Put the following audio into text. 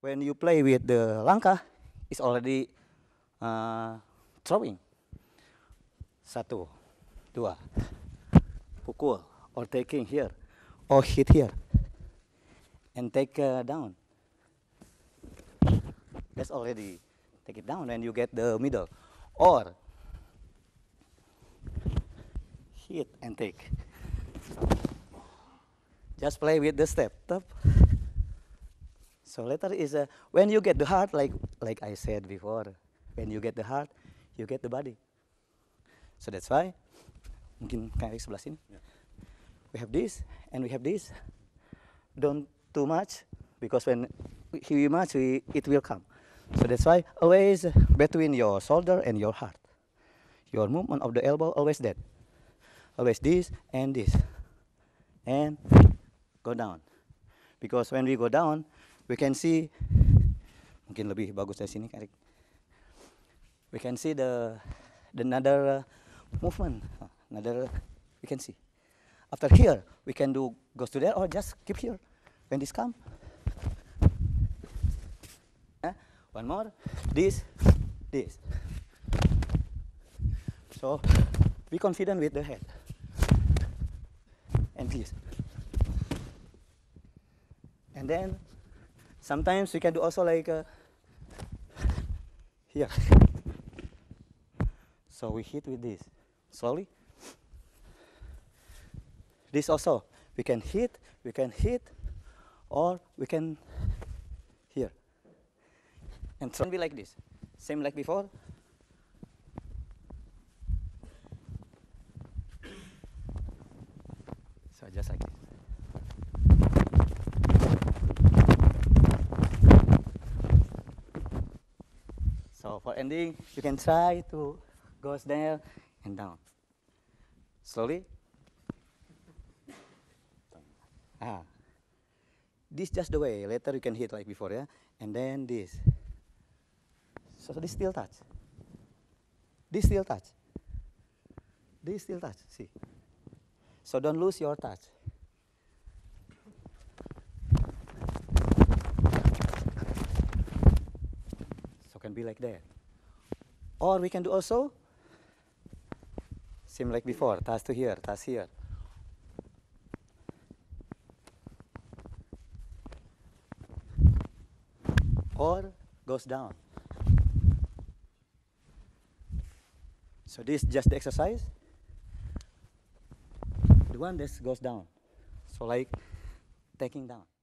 when you play with the langkah, it's already throwing. Satu, dua, pukul, or taking here, or hit here, and take down. That's already take it down when you get the middle, or hit and take. Just play with the step. Top. So later is when you get the heart, like I said before, when you get the heart, you get the body. So that's why, mungkin kayak sebelah sini. Yeah. We have this and we have this. Don't too much, because when we much, it will come. So that's why always between your shoulder and your heart. Your movement of the elbow always that. Always this and this. And go down. Because when we go down, we can see, mungkin lebih bagus dari sini, Erik. We can see the another movement, we can see. After here, we can do goes to there or just keep here. When this come, one more, this. So be confident with the head. And this. And then sometimes we can do also like here. So we hit with this slowly. This also we can hit, or we can here. And so be like this, same like before. So just like this. So for ending, you can try to go there and down. Slowly. This just the way. Later you can hit like before, yeah? And then this. So this still touch. This still touch. This still touch, see. So don't lose your touch. So can be like that. Or we can do also, same like before, touch to here, touch here. Or goes down. So this is just the exercise. The one that goes down. So like taking down.